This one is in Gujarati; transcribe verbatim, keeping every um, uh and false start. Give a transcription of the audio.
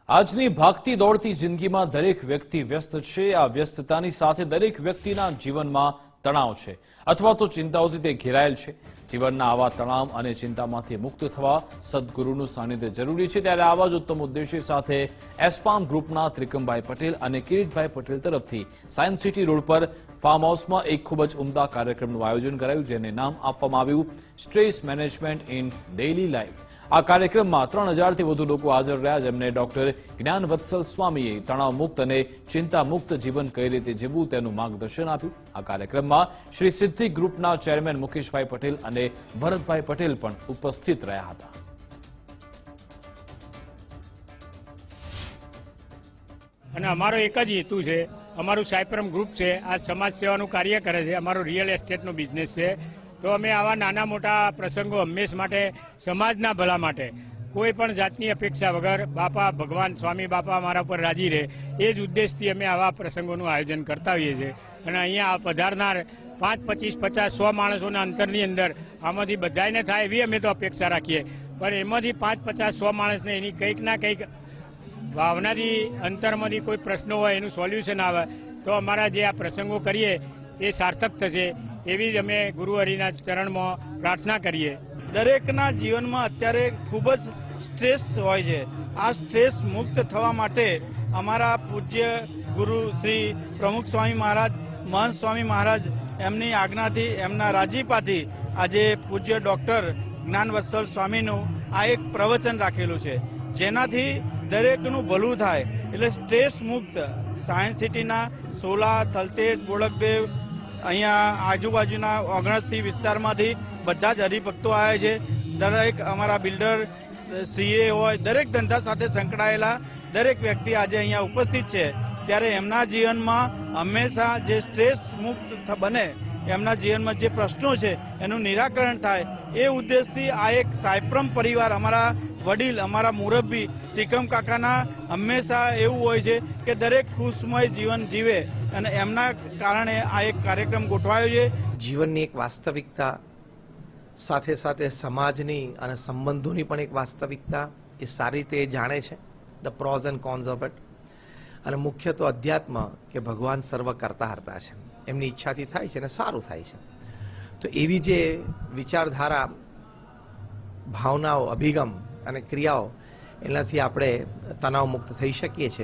આજની ભાગતી દોડતી જિંદગીમાં દરેક વ્યક્તિ વ્યસ્ત છે। આ વ્યસ્તતાની સાથે દરેક વ્યક્તિના જીવનમાં તણાવ છે અથવા તો ચિંતાઓથી તે ઘેરાયેલ છે। જીવનના આવા તણાવ અને ચિંતામાંથી મુક્ત થવા સદગુરુનું સાનિધ્ય જરૂરી છે। ત્યારે આવા જ ઉત્તમ ઉદ્દેશ્ય સાથે એસ્પામ ગ્રુપના ત્રિકમભાઈ પટેલ અને કિરીટભાઈ પટેલ તરફથી સાયન્સ સિટી રોડ પર ફાર્મ હાઉસમાં એક ખૂબ જ ઉમદા કાર્યક્રમનું આયોજન કરાયું, જેને નામ આપવામાં આવ્યું stress management in daily life. આ કાર્યક્રમમાં ત્રણ હજારથી વધુ લોકો હાજર રહ્યા, જેમને ડોક્ટર જ્ઞાનવત્સલ સ્વામીએ તણાવ મુક્ત અને ચિંતા મુક્ત જીવન કઈ રીતે જીવવું તેનું માર્ગદર્શન આપ્યું। આ કાર્યક્રમમાં શ્રી સિદ્ધિ ગ્રુપના ચેરમેન મુકેશભાઈ પટેલ અને ભરતભાઈ પટેલ પણ ઉપસ્થિત રહ્યા હતા। અને અમારો એક જ હેતુ છે, અમારું સાયપ્રમ ગ્રુપ છે, આ સમાજ સેવાનું કાર્ય કરે છે, અમારો રિયલ એસ્ટેટનો બિઝનેસ છે। તો અમે આવા નાના મોટા પ્રસંગો હંમેશ માટે સમાજના ભલા માટે કોઈ પણ જાતની અપેક્ષા વગર બાપા ભગવાન સ્વામી બાપા અમારા પર રાજી રહે એ જ ઉદ્દેશથી અમે આવા પ્રસંગોનું આયોજન કરતા હોઈએ છીએ। અને અહીંયા પધારનાર પાંચ પચીસ પચાસ સો માણસોના અંતરની અંદર આમાંથી બધાને થાય એવી અમે તો અપેક્ષા રાખીએ, પણ એમાંથી પાંચ પચાસ સો માણસને એની કંઈક ના કંઈક ભાવનાથી અંતરમાંથી કોઈ પ્રશ્નો હોય એનું સોલ્યુશન આવે તો અમારા જે આ પ્રસંગો કરીએ એ સાર્થક થશે એવી જ અમે ગુરુહરિના ચરણમાં પ્રાર્થના કરીએ। દરેકના જીવનમાં અત્યારે ખૂબ જ સ્ટ્રેસ હોય છે। આ સ્ટ્રેસ મુક્ત થવા માટે અમારા પૂજ્ય ગુરુ શ્રી પ્રમુખ સ્વામી મહારાજ, મહંત સ્વામી મહારાજ એમની આજ્ઞાથી, એમના રાજીપાથી આજે પૂજ્ય ડૉક્ટર જ્ઞાનવત્સલ સ્વામીનું આ એક પ્રવચન રાખેલું છે, જેનાથી દરેકનું ભલું થાય। એટલે સ્ટ્રેસ મુક્ત સાયન્સ સિટીના સોલા, થલતેજ, બોડકદેવ, અહીંયા આજુબાજુના ઓગણસથી વિસ્તારમાંથી બધા જ હરિભક્તો આવ્યા છે। દરેક અમારા બિલ્ડર, સીએ હોય, દરેક ધંધા સાથે સંકળાયેલા દરેક વ્યક્તિ આજે અહીંયા ઉપસ્થિત છે। ત્યારે એમના જીવનમાં હંમેશા જે સ્ટ્રેસ મુક્ત બને, એમના જીવનમાં જે પ્રશ્નો છે એનું નિરાકરણ થાય એ ઉદ્દેશથી આ એક સાયપ્રમ પરિવાર, અમારા વડીલ, અમારા મુરબ્બી ત્રિકમ કાકાના હંમેશા એવું હોય છે કે દરેક ખુશમય જીવન જીવે, અને એમના કારણે આ એક કાર્યક્રમ ગોઠવાયો છે। જીવનની એક વાસ્તવિકતા સાથે સાથે સમાજની અને સંબંધોની પણ એક વાસ્તવિકતા એ સારી રીતે જાણે છે, the pros and cons of it. અને મુખ્ય તો અધ્યાત્મ કે ભગવાન સર્વ કરતા હરતા છે, એમની ઈચ્છાથી થાય છે અને સારું થાય છે। તો એવી જે વિચારધારા, ભાવનાઓ, અભિગમ અને ક્રિયાઓ, એનાથી આપણે તણાવ મુક્ત થઈ શકીએ છીએ।